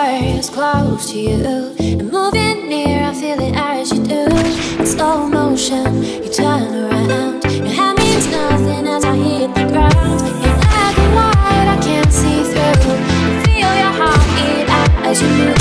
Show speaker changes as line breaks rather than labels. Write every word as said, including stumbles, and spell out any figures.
words close to you, and moving near, I feel it as you do. In slow motion, you turn around. Your hand means nothing as I hit the ground. In black and white, I can't see through. I feel your heart beat out as you move.